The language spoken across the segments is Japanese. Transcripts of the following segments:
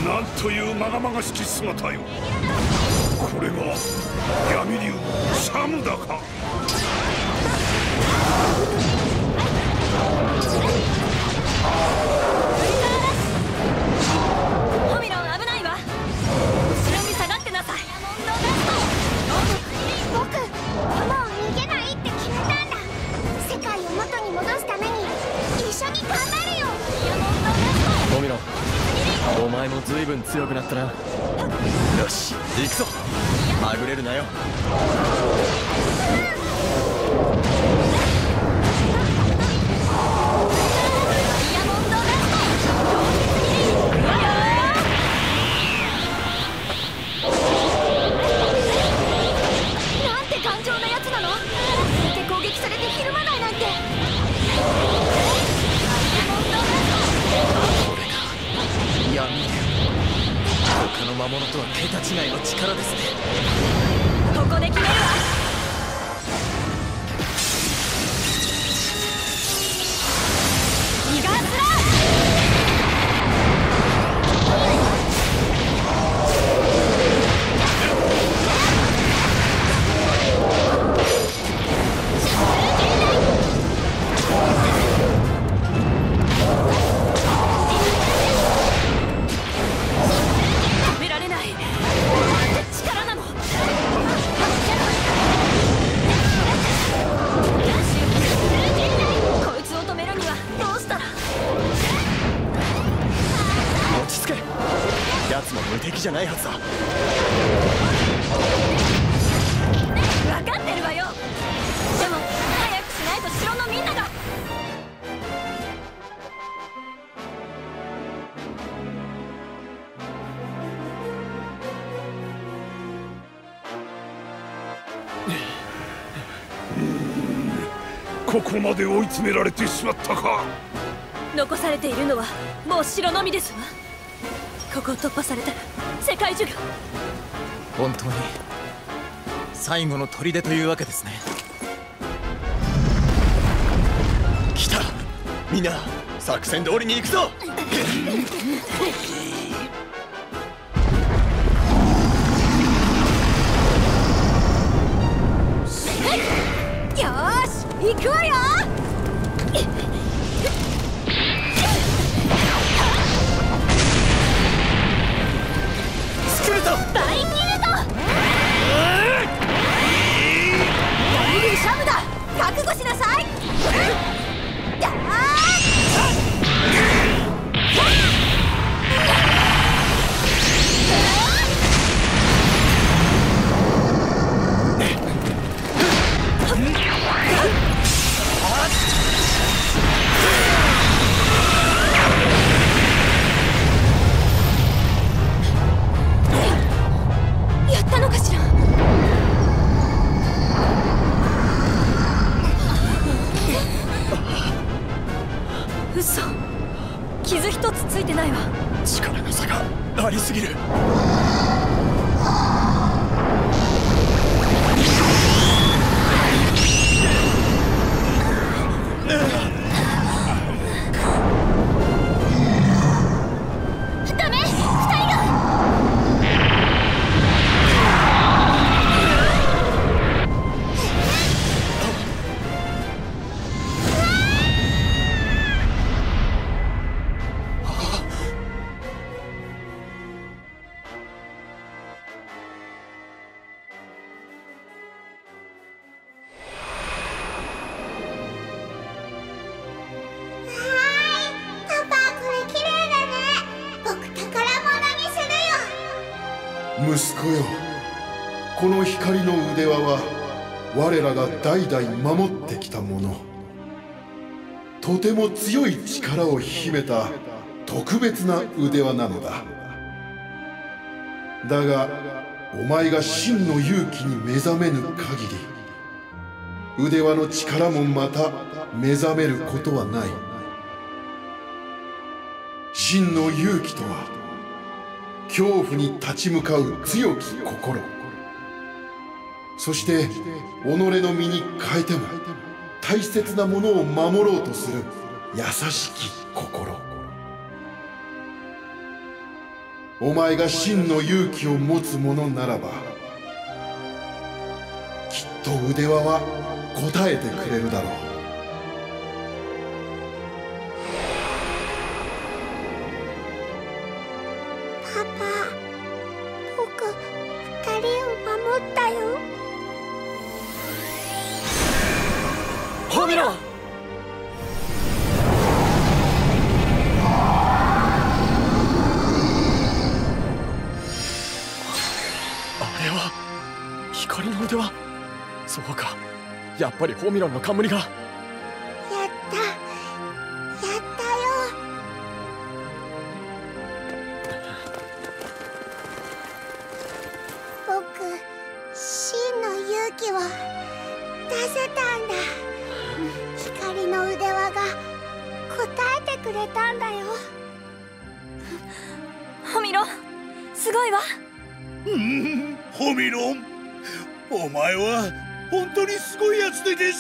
なんというまがまがしき姿よ。これが闇竜シャムだか。 ホミロン危ないわ。後ろに下がってなさい。 僕、もう逃げないって決めたんだ。世界を元に戻すために一緒に頑張るよ。 ホミロン、お前も随分強くなったな。よし、行くぞ。はぐれるなよ。 なんて頑丈なやつなの。だけ攻撃されてひるまないなんて。 闇竜、他の魔物とは桁違いの力ですね。 ここで決めるわ。逃がすな。止められない。力なの。こいつを止めるにはどうしたら。 落ち着け。奴も無敵じゃないはずだ。 分かってるわよ。でも早くしないと城のみんなが。 ここまで追い詰められてしまったか。 残されているのはもう城のみですわ。ここを突破されたら世界中が。 本当に最後の砦というわけですね。来た、みんな作戦通りに行くぞ。 よーし行くわよ。 スクルトン、 バイキルト。闇竜シャムだ。覚悟しなさい。やったのかしら。嘘、傷一つついてないわ。 力の差がありすぎる。 ダメ、二人が。 息子よ、この光の腕輪は我らが代々守ってきたもの。とても強い力を秘めた特別な腕輪なのだ。だがお前が真の勇気に目覚めぬ限り、腕輪の力もまた目覚めることはない。真の勇気とは恐怖に立ち向かう強き心、そして己の身に変えても大切なものを守ろうとする優しき心。 お前が真の勇気を持つ者ならばきっと腕輪は答えてくれるだろう。 パパ、僕2人を守ったよ。 ホミロ！あれは光の腕輪。そうか、やっぱりホミロンの冠が。 やったよ。僕、真の勇気を出せたんだ。光の腕輪が答えてくれたんだよ。 ホミロン、すごいわ。 ホミロン、お前は本当にすごいやつでです。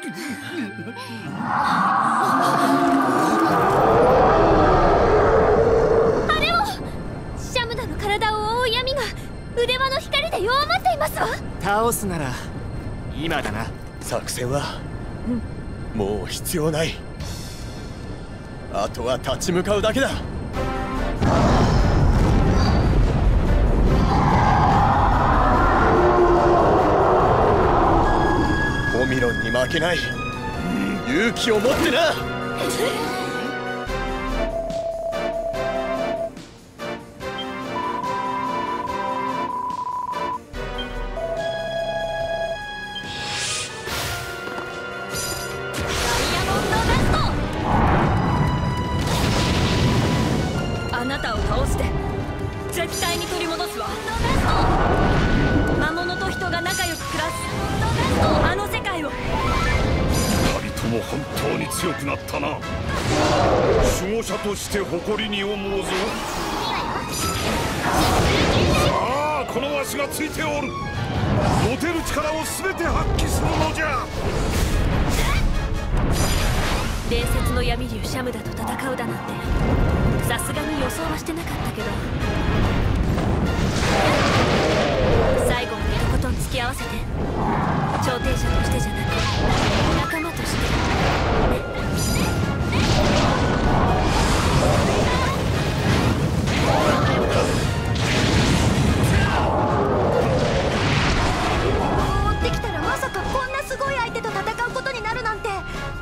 あれをシャムダの体を覆う闇が腕輪の光で弱まっていますわ。 倒すなら今だな。 作戦はもう必要ない。あとは立ち向かうだけだ。ホミロンに負けない勇気を持ってな。 あなたを倒して絶対に取り戻すわ。魔物と人が仲良く暮らすあの世界を。 二人とも本当に強くなったな。守護者として誇りに思うぞ。さあ、このわしがついておる。持てる力を全て発揮するのじゃ。 伝説の闇竜シャムダと戦うだなんてさすがに予想はしてなかったけど、最後までとことん付き合わせて調停者としてじゃなく仲間として追ってきたらまさかこんなすごい相手と戦うことになるなんて。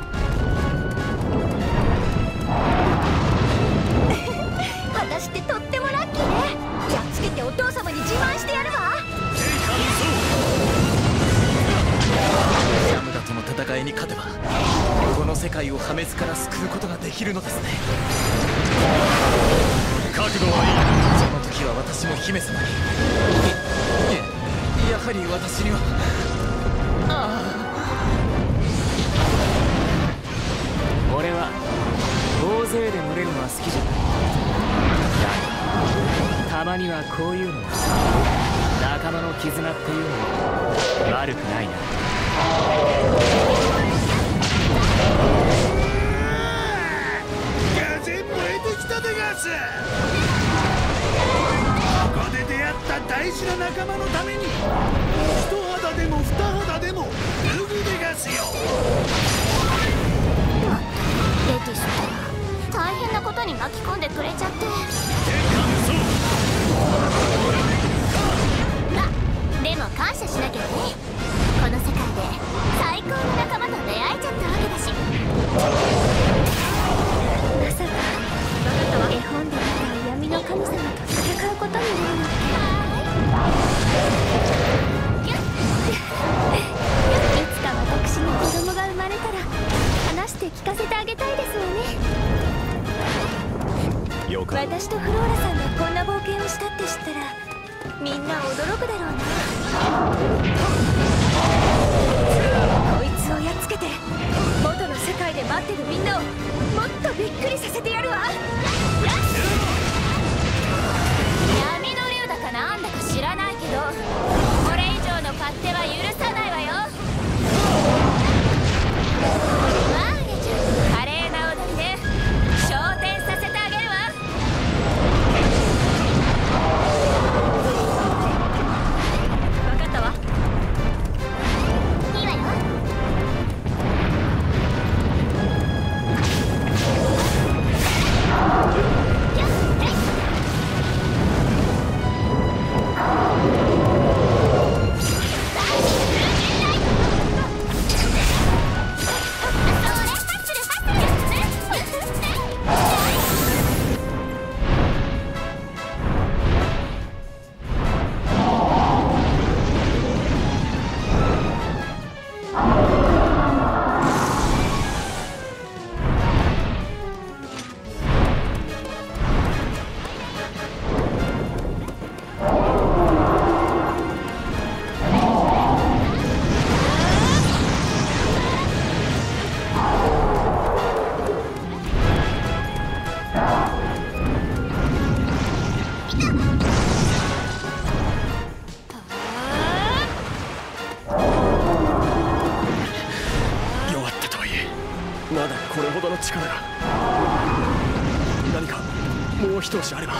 私ってとってもラッキーね。やっつけてお父様に自慢してやるわ。 シャムダとの戦いに勝てばこの世界を破滅から救うことができるのですね。覚悟はいい。その時は私も姫様に。やはり私には俺は大勢で乗れるのは好きじゃない。だがたまにはこういうの仲間の絆っていうのも悪くないな。 風燃えてきたでガス。ここで出会った大事な仲間のために一肌でも二肌でも脱ぐでガスよ。 レティスったら大変なことに巻き込んでくれちゃって。でも感謝しなきゃね。この世界で最高の仲間と出会えちゃったわけだし。まさかあなたは絵本で見た闇の神様と戦うことになるの。いつか私に子供が生まれたら話して聞かせてあげたいですわね。 よかった。 私とフローラさんがこんな冒険をしたって知ったらみんな驚くだろうな。こいつをやっつけて元の世界で待ってるみんなをもっとびっくりさせてやるわ。闇の竜だかなんだか知らないけどこれ以上の勝手は許さないわよ。まあねちゃん、華麗な踊りで昇天させてあげるわ。 力が。何かもう一押しあれば。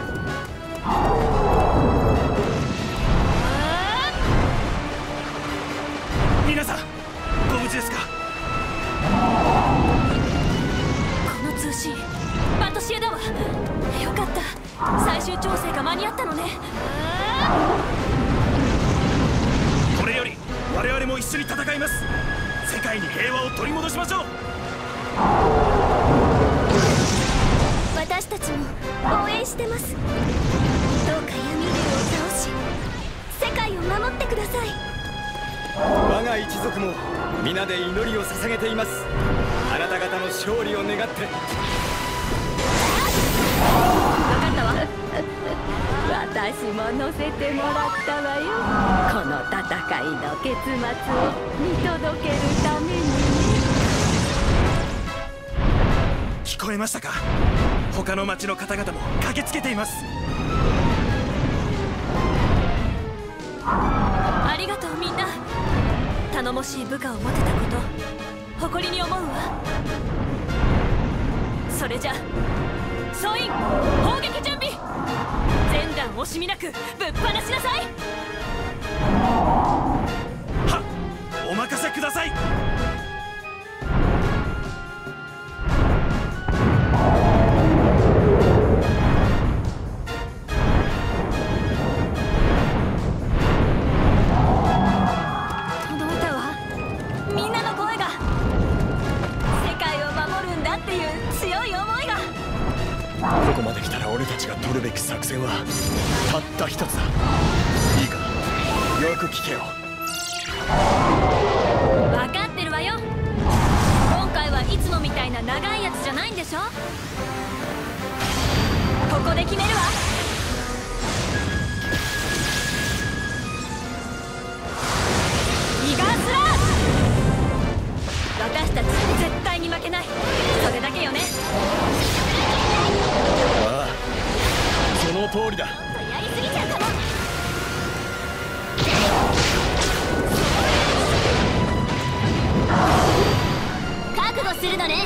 皆さんご無事ですか？ この通信パトシエだわ。よかった、最終調整が間に合ったのね。 これより我々も一緒に戦います。世界に平和を取り戻しましょう。 私たちも応援してます。どうか闇竜を倒し世界を守ってください。 我が一族も皆で祈りを捧げています。あなた方の勝利を願って。 分かったわ。私も乗せてもらったわよ。この戦いの結末を見届けるためにね。 聞こえましたか？他の町の方々も駆けつけています。 ありがとうみんな。頼もしい部下を持てたこと誇りに思うわ。それじゃ総員砲撃準備。全弾惜しみなくぶっ放しなさい。 はっ、お任せください。 届いたわ。みんなの声が世界を守るんだっていう強い思いが。 ここまで来たら俺たちが取るべき作戦はたった一つだ。いいか、よく聞けよ。 分かってるわよ。今回はいつもみたいな長いやつじゃないんでしょ。ここで決めるわ。イガースラー。私たち絶対に負けない。それだけよね。 ああ、その通りだ。 やりすぎちゃうかも。覚悟するのね。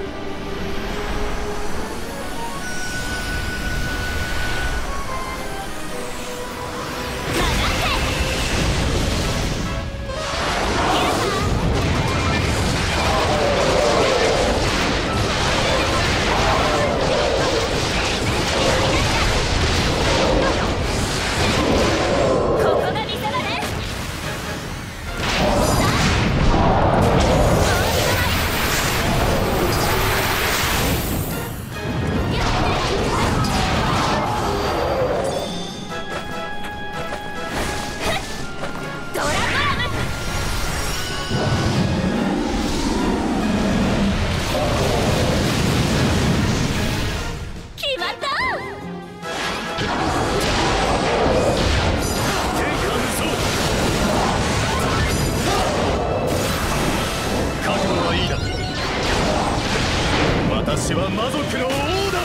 私は魔族の王だ。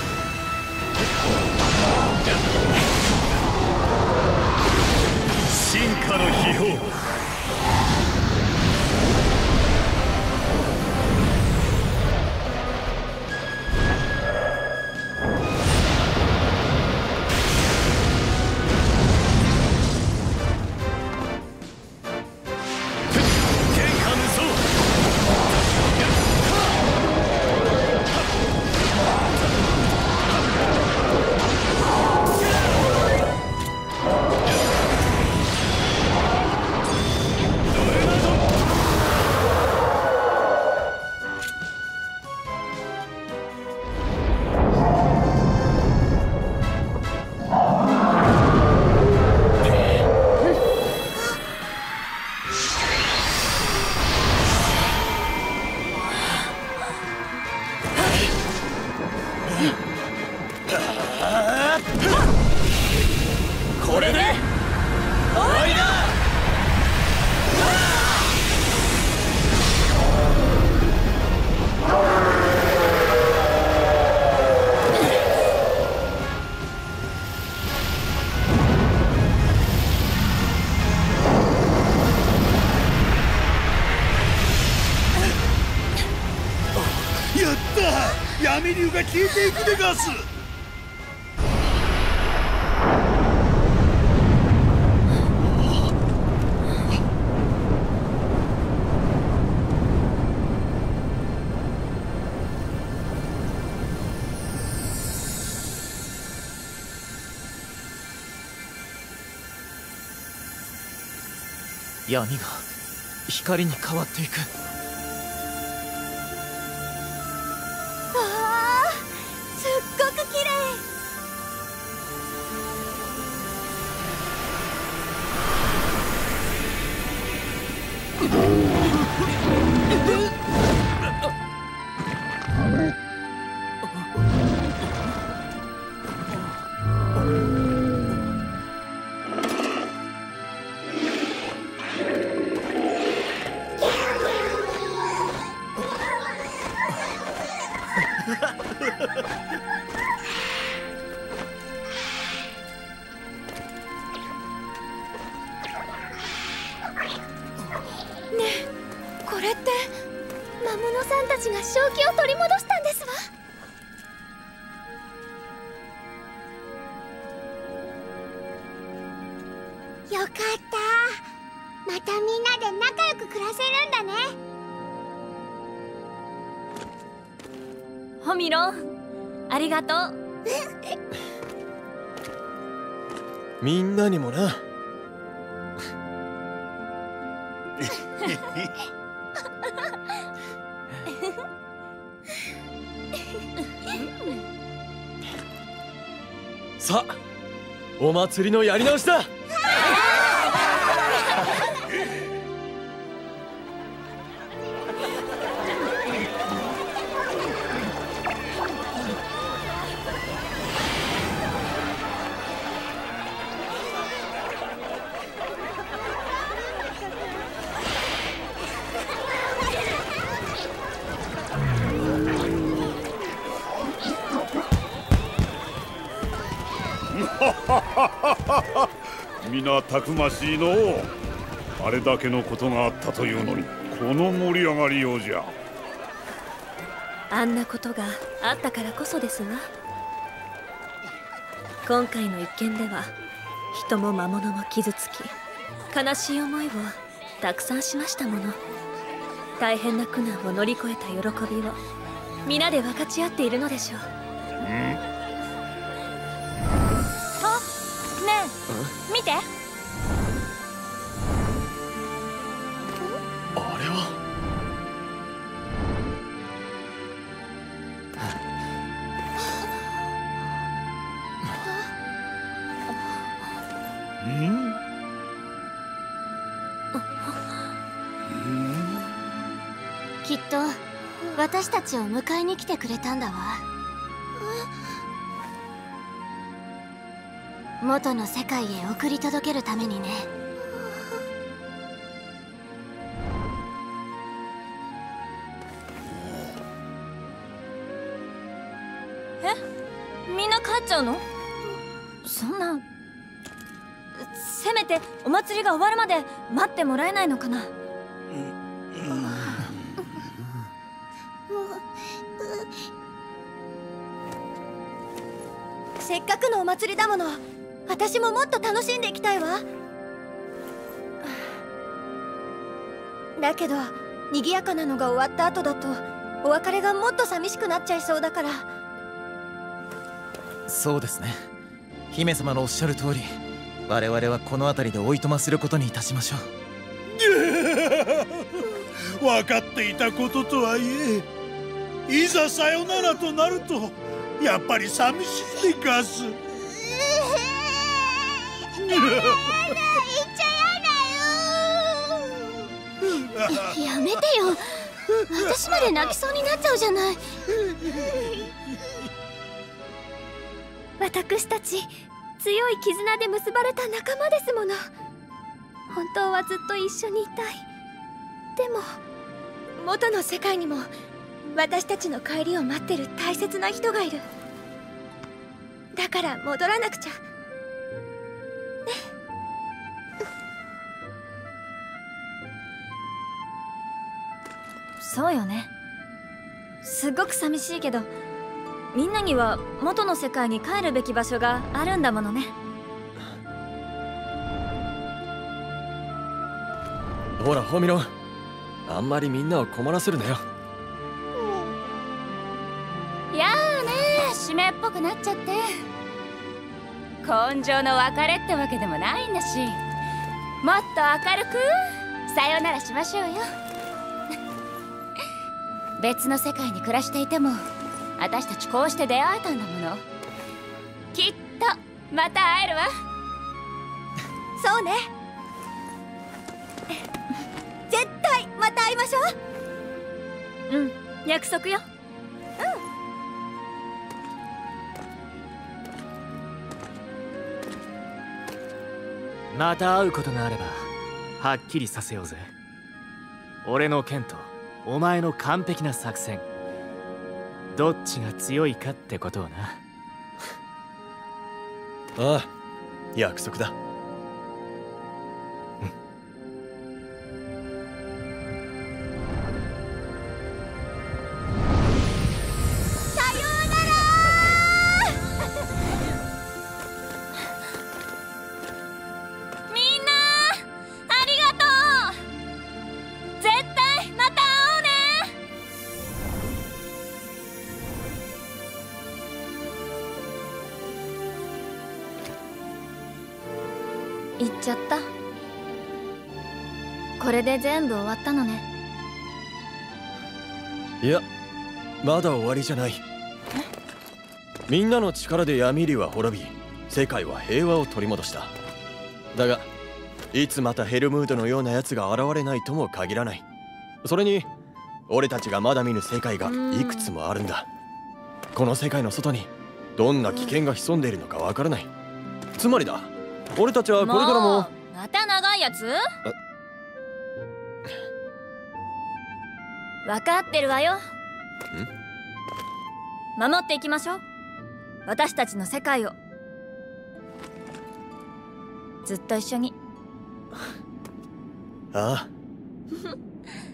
進化の秘宝。 これで終わりだ。 やっった闇竜が消えていくでガス。 闇が光に変わっていく。 わあ、すっごく綺麗。これって魔物さんたちが正気を取り戻したんですわ。よかった。またみんなで仲良く暮らせるんだね。 ホミロン、ありがとう。 みんなにもな。さあ、お祭りのやり直しだ。 皆たくましいのう。あれだけのことがあったというのにこの盛り上がりようじゃ。 あんなことがあったからこそですわ。今回の一件では人も魔物も傷つき、悲しい思いをたくさんしましたもの。大変な苦難を乗り越えた喜びを皆で分かち合っているのでしょう。ねえ、見て。 あれはきっと私たちを迎えに来てくれたんだわ。元の世界へ送り届けるためにね。 みんな帰っちゃうの？そんな。せめてお祭りが終わるまで待ってもらえないのかな。 せっかくのお祭りだもの。私ももっと楽しんでいきたいわ。だけど賑やかなのが終わった後だとお別れがもっと寂しくなっちゃいそうだから。 そうですね。姫様のおっしゃる通り、我々はこの辺りでおいとますることにいたしましょう。分かっていたこととはいえ、いざさよならとなるとやっぱり寂しいでガス。 やめてよ。私まで泣きそうになっちゃうじゃない。私たち強い絆で結ばれた仲間ですもの。本当はずっと一緒にいたい。でも元の世界にも私たちの帰りを待ってる大切な人がいる。だから戻らなくちゃね。 そうよね。 すごく寂しいけど、みんなには元の世界に帰るべき場所があるんだものね。 ほらホミロ、あんまりみんなを困らせるなよ。 やあね、締めっぽくなっちゃって。根性の別れってわけでもないんだし、もっと明るくさよならしましょうよ。別の世界に暮らしていても私たちこうして出会えたんだもの。きっとまた会えるわ。 そうね。絶対また会いましょう。うん、約束よ。 また会うことがあればはっきりさせようぜ。俺の剣とお前の完璧な作戦、どっちが強いかってことをな。 ああ、約束だ。 行っちゃった。これで全部終わったのね。 いや、まだ終わりじゃない。みんなの力で闇竜は滅び、世界は平和を取り戻した。だがいつまたヘルムードのような奴が現れないとも限らない。それに俺たちがまだ見ぬ世界がいくつもあるんだ。この世界の外にどんな危険が潜んでいるのかわからない。つまりだ、俺たちはこれからも。 また長いやつ？分かってるわよ。守っていきましょう、私たちの世界を。ずっと一緒に。 ああ